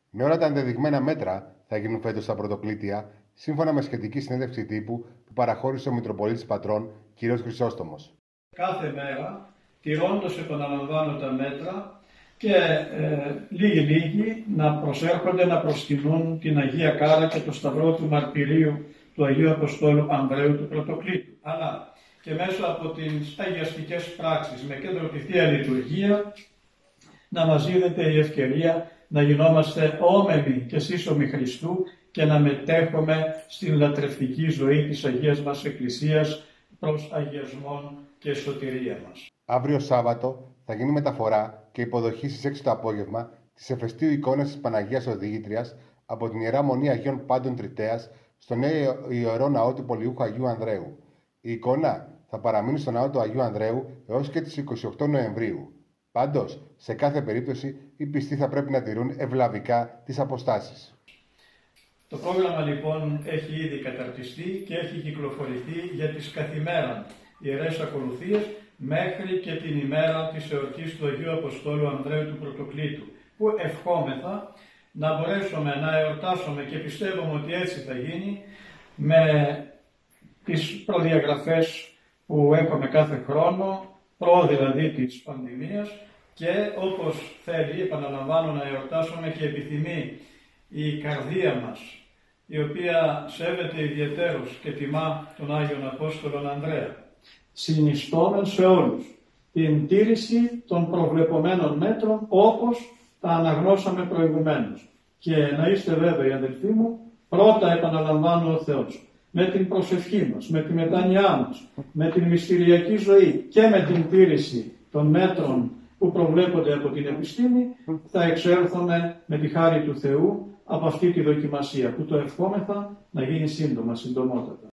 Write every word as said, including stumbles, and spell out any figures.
Με όλα τα ενδεδειγμένα μέτρα θα γίνουν φέτος στα πρωτοκλήτια, σύμφωνα με σχετική συνέντευξη τύπου που παραχώρησε ο Μητροπολίτης Πατρών, κ. Χρυσόστομος. Κάθε μέρα, τηρώντας επαναλαμβάνω τα μέτρα και ε, λίγοι-λίγοι να προσέρχονται να προσκυνούν την Αγία Κάρα και το Σταυρό του Μαρτυρίου του Αγίου Αποστόλου Ανδρέου του Πρωτοκλήτου. Αλλά και μέσα από τις αγιαστικές πράξεις με κέντρο τη Θεία Λειτουργία να μας δίδεται η ευκαιρία να γινόμαστε όμενοι και σύσσωμοι Χριστού και να μετέχουμε στην λατρευτική ζωή της Αγίας μας Εκκλησίας προς αγιασμόν και σωτηρία μας. Αύριο Σάββατο θα γίνει μεταφορά και υποδοχή στις έξι το απόγευμα της εφεστίου εικόνας της Παναγίας Οδήγητριας από την Ιερά Μονή Αγίων Πάντων Τριτέας στο νέο Ιερό Ναό του Πολιούχου Αγίου Ανδρέου. Η εικόνα θα παραμείνει στο Ναό του Αγίου Ανδρέου έως και τις είκοσι οκτώ Νοεμβρίου. Πάντως, σε κάθε περίπτωση, οι πιστοί θα πρέπει να τηρούν ευλαβικά τις αποστάσεις. Το πρόγραμμα λοιπόν έχει ήδη καταρτιστεί και έχει κυκλοφορηθεί για τις καθημέραν ιερές ακολουθίες μέχρι και την ημέρα της εορτής του Αγίου Αποστόλου Ανδρέου του Πρωτοκλήτου, που ευχόμεθα να μπορέσουμε να εορτάσουμε και πιστεύουμε ότι έτσι θα γίνει με τις προδιαγραφές που έχουμε κάθε χρόνο, προ δηλαδή της πανδημίας, και όπως θέλει, επαναλαμβάνω, να εορτάσουμε και επιθυμεί η καρδία μας, η οποία σέβεται ιδιαιτέρως και τιμά τον Άγιον Απόστολον Ανδρέα. Συνιστόμεν σε όλους την τήρηση των προβλεπομένων μέτρων όπως τα αναγνώσαμε προηγουμένως. Και να είστε βέβαιοι, αδελφοί μου, πρώτα επαναλαμβάνω ο Θεός, με την προσευχή μας, με τη μετάνοιά μας, με την μυστηριακή ζωή και με την τήρηση των μέτρων που προβλέπονται από την επιστήμη, θα εξέλθουμε με τη χάρη του Θεού από αυτή τη δοκιμασία, που το ευχόμεθα να γίνει σύντομα, συντομότατα.